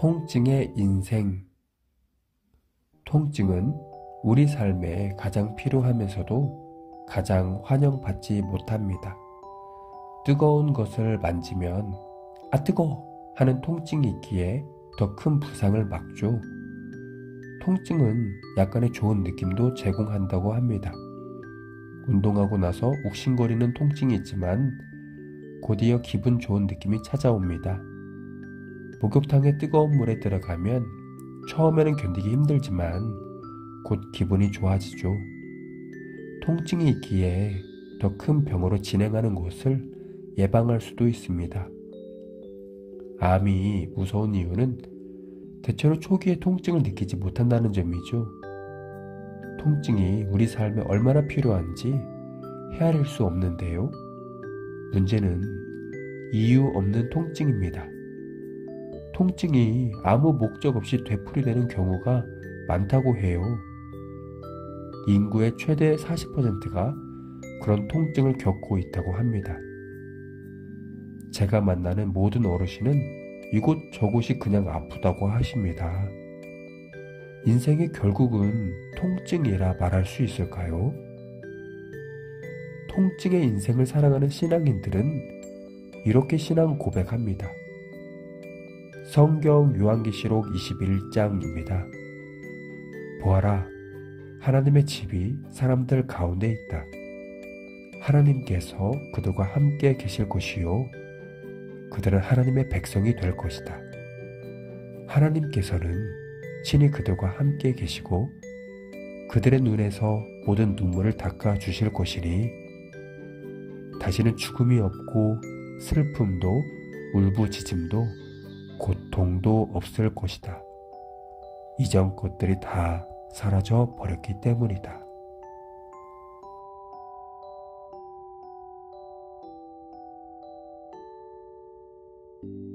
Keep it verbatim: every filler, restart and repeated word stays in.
통증의 인생. 통증은 우리 삶에 가장 필요하면서도 가장 환영받지 못합니다. 뜨거운 것을 만지면 아 뜨거! 하는 통증이 있기에 더 큰 부상을 막죠. 통증은 약간의 좋은 느낌도 제공한다고 합니다. 운동하고 나서 욱신거리는 통증이 있지만 곧이어 기분 좋은 느낌이 찾아옵니다. 목욕탕에 뜨거운 물에 들어가면 처음에는 견디기 힘들지만 곧 기분이 좋아지죠. 통증이 있기에 더 큰 병으로 진행하는 것을 예방할 수도 있습니다. 암이 무서운 이유는 대체로 초기에 통증을 느끼지 못한다는 점이죠. 통증이 우리 삶에 얼마나 필요한지 헤아릴 수 없는데요. 문제는 이유 없는 통증입니다. 통증이 아무 목적 없이 되풀이되는 경우가 많다고 해요. 인구의 최대 사십 퍼센트가 그런 통증을 겪고 있다고 합니다. 제가 만나는 모든 어르신은 이곳 저곳이 그냥 아프다고 하십니다. 인생이 결국은 통증이라 말할 수 있을까요? 통증의 인생을 살아가는 신앙인들은 이렇게 신앙 고백합니다. 성경 요한계시록 이십일 장입니다. 보아라, 하나님의 집이 사람들 가운데 있다. 하나님께서 그들과 함께 계실 것이요, 그들은 하나님의 백성이 될 것이다. 하나님께서는 친히 그들과 함께 계시고 그들의 눈에서 모든 눈물을 닦아 주실 것이니 다시는 죽음이 없고 슬픔도 울부짖음도 고통도 없을 것이다. 이전 것들이 다 사라져 버렸기 때문이다. you